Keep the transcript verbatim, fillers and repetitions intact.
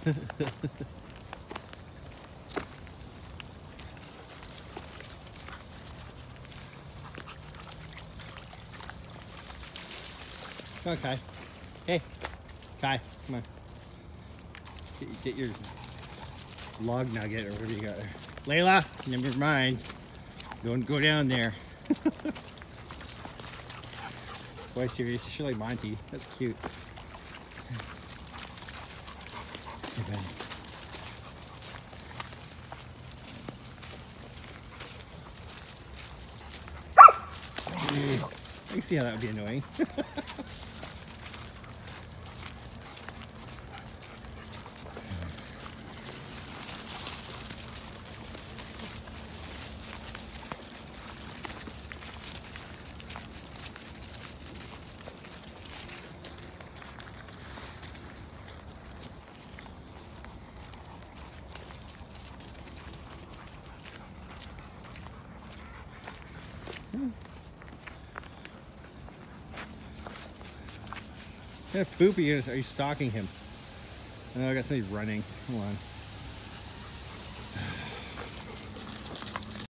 Come on, Kai. Hey, Kai, come on. Get, get your log nugget or whatever you got there. Layla, never mind. Don't go down there. Boy, serious. She's like Monty. That's cute. Okay. I can see how that would be annoying. Hmm. What kind of poop are you, are you stalking him? Oh, I got somebody running. Hold on.